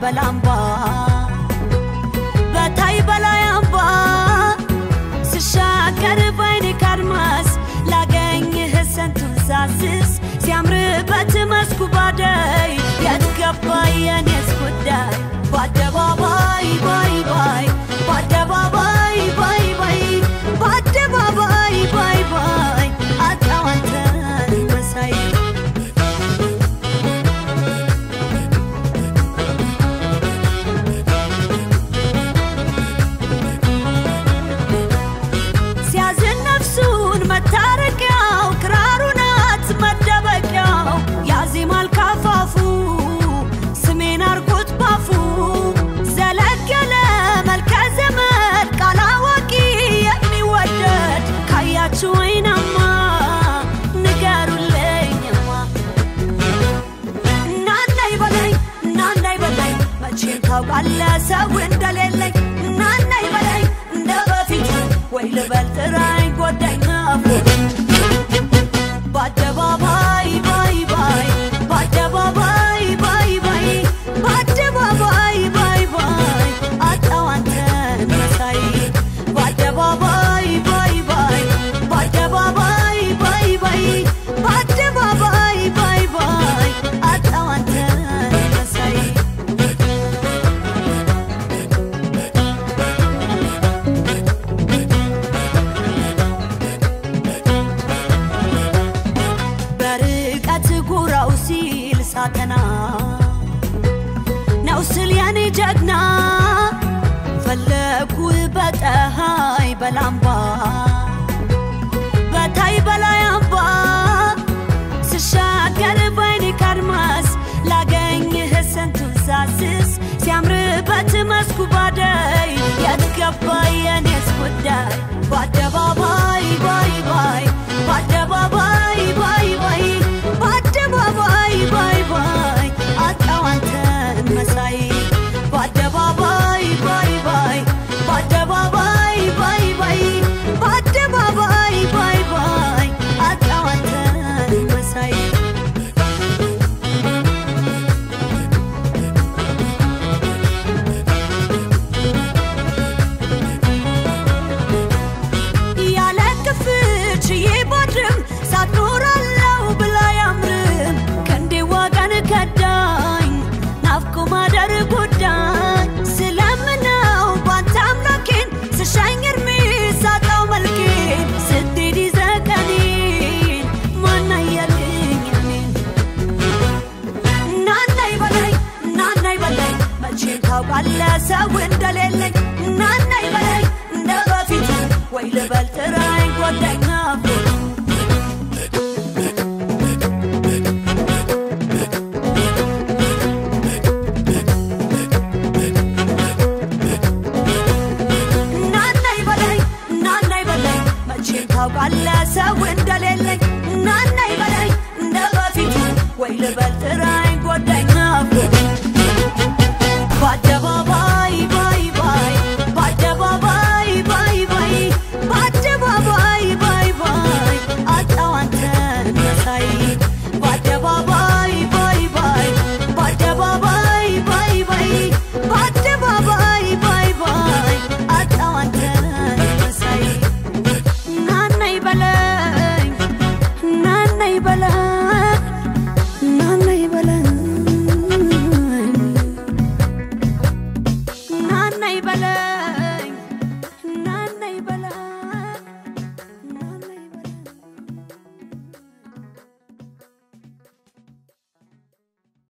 በላምባ በታይ በላያምባ ስሻገር ባይኔ ካድማስ ላገኝህ ስንቱን ሳስስ ሲያምርበት መስኩ ባደይ የትገባ የኔስ ጉዳይ በአደባባይ ባይ ባይ በአደባባይ ባይ ባይ በአደባባይ ባይ ባይ አጣው አንተን መሳይ ሲያዝን ነፍሱን መታረቂያው ክራሩ ናት መደበቂያው ያዜማል ካፋፉ ስሜን አርጎት ባፉ ዘለገለ መልከ ዘመድ ቃል አዋቂ የሚወደድ ካያችሁ ወይናማ ንገሩልኝማ እናናይ በላይ መቼም ታውቃለህ ሰው እንደሌለኝ እናናይ በላይ እንደ በፊቱ ወይ ልበል ጥራኝ ጎዳኝ አፉ በአደባባይ ባይ ባይ በአደባባይ ባይ ባይ በአደባባይ ባይ ባይ አጣው አንተን መሳይ በአደባባይ ባይ ባይ በአደባባይ ባይ ባይ በአደባባይ ባይ ባይ አጣው አንተን መሳይ በርቀት ጉራው ሲል ሳተና ነው ስል ያኔ ጀግና ፈለኩ በፀሐይ በላምባ በታይ በላያምባ ስሻገር ባይኔ ካድማስ ላገኝህ ስንቱን ሳስስ ሲያምርበት መስኩ ባደይ የትገባ የኔስ ጉዳይ በአደባባይ ባይ ባይ በአደባባይ ባይ ባይ በአደባባይ ባይ ባይ አጣው አንተን መሳይ በአደባባይ ባይ ባይ በአደባባይ ባይ ባይ በአደባባይ ባይ ባይ አጣው አንተን መሳይ ያለ ክፍች ይባድም ሳትኖራለው ብላ ያምርም ከንዴ ዋጋን ከዳኝ ናፍቆ ማደር ጉዳይ ስለምነው ባንተ አምላኬን ስሻኝ እርሜ ሳጣው መልኬን ስትሄድ ይዘቀኔን ማናየልኝ እኔን እናናይ በላይ መቼም ታውቃለህ ሰው እንደሌለኝ እናናይ በላይ እንደ በፊቱ ወይ ልበል ጥራኝ ጎዳኝ አፉ እናናይ በላይ መቼም ታውቃለህ ሰው እንደሌለኝ እናናይ በላይ እንደ በፊቱ ወይ ልበል ጥራኝ ጎዳኝ አፉ በአደባባይ ባይ ባይ በአደባባይ ባይ ባይ በአደባባይ ባይ ባይ አጣው አንተን መሳይ በአደባባይ ባይ ባይ በአደባባይ ባይ ባይ በአደባባይ ባይ ባይ አጣው አንተን መሳይ እናናይ በላይ እናናይ በላይ እናናይ በላይ እናናይ በላይ